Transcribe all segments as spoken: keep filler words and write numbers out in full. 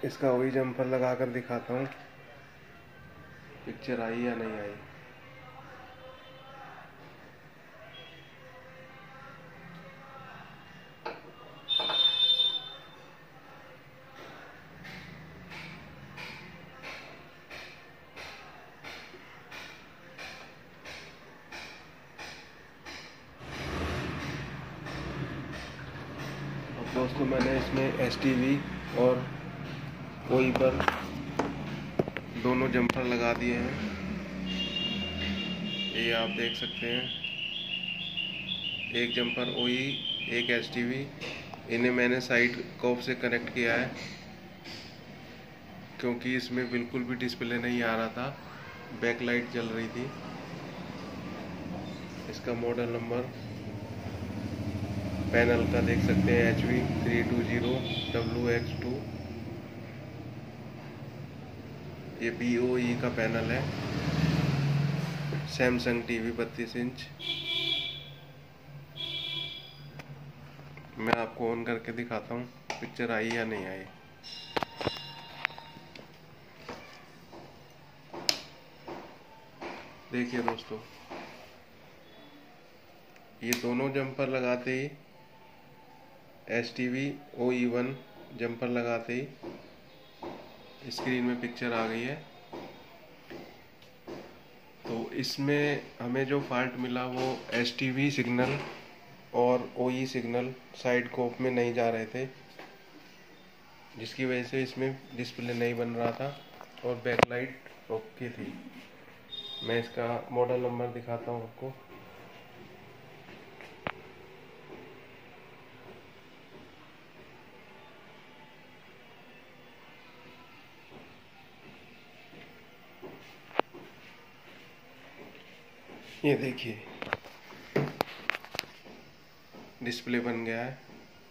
इसका वही जम्पर लगा कर दिखाता हूँ पिक्चर आई या नहीं आई। दोस्तों मैंने इसमें एस टी वी और ओई पर दोनों जंपर लगा दिए हैं, ये आप देख सकते हैं। एक जंपर ओई, एक एस टी वी। इन्हें मैंने साइड कॉप से कनेक्ट किया है क्योंकि इसमें बिल्कुल भी डिस्प्ले नहीं आ रहा था, बैकलाइट जल रही थी। इसका मॉडल नंबर पैनल का देख सकते हैं H V three two zero W X two. ये बी ओ ई का पैनल है, सैमसंग टीवी बत्तीस इंच। मैं आपको ऑन करके दिखाता हूँ पिक्चर आई या नहीं आई। देखिए दोस्तों, ये दोनों जंपर लगाते ही S T V O E one jumper लगाते ही स्क्रीन में पिक्चर आ गई है। तो इसमें हमें जो फॉल्ट मिला वो एस टी वी सिग्नल और ओ ई सिग्नल साइड कोप में नहीं जा रहे थे, जिसकी वजह से इसमें डिस्प्ले नहीं बन रहा था और बैकलाइट ओके थी। मैं इसका मॉडल नंबर दिखाता हूँ आपको। ये देखिए डिस्प्ले बन गया है।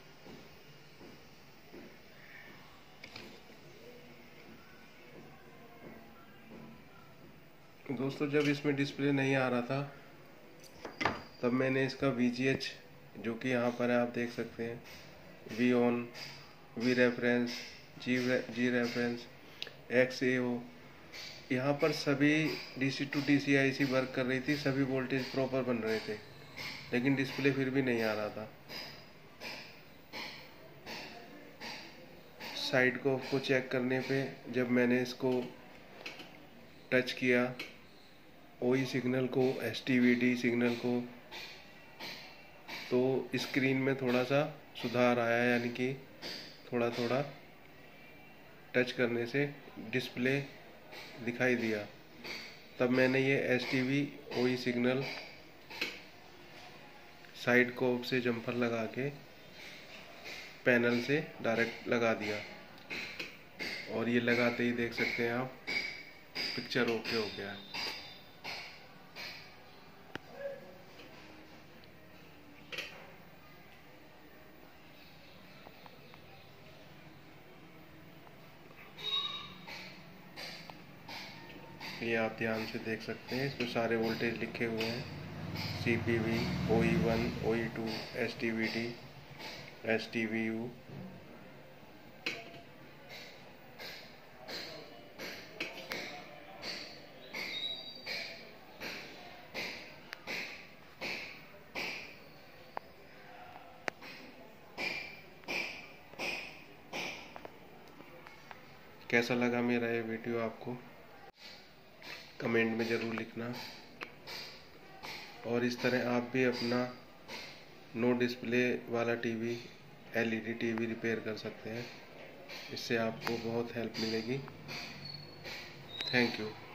दोस्तों जब इसमें डिस्प्ले नहीं आ रहा था तब मैंने इसका वी जी एच, जो कि यहाँ पर है आप देख सकते हैं, V on, V reference, G G reference, X A O, यहाँ पर सभी D C to D C I C work कर रही थी, सभी वोल्टेज प्रॉपर बन रहे थे, लेकिन डिस्प्ले फिर भी नहीं आ रहा था। साइड को को चेक करने पे जब मैंने इसको टच किया, ओई सिग्नल को, S T V D signal को, तो स्क्रीन में थोड़ा सा सुधार आया, यानी कि थोड़ा थोड़ा टच करने से डिस्प्ले दिखाई दिया। तब मैंने ये S T V OE signal side कोप से जंपर लगा के पैनल से डायरेक्ट लगा दिया, और ये लगाते ही देख सकते हैं आप पिक्चर ओके हो गया। ये आप ध्यान से देख सकते हैं, इसमें सारे वोल्टेज लिखे हुए हैं, C P V, O E one, O E two, S T V D, S T V U. कैसा लगा मेरा ये वीडियो आपको कमेंट में ज़रूर लिखना, और इस तरह आप भी अपना नो डिस्प्ले वाला TV, L E D TV repair कर सकते हैं। इससे आपको बहुत हेल्प मिलेगी। Thank you.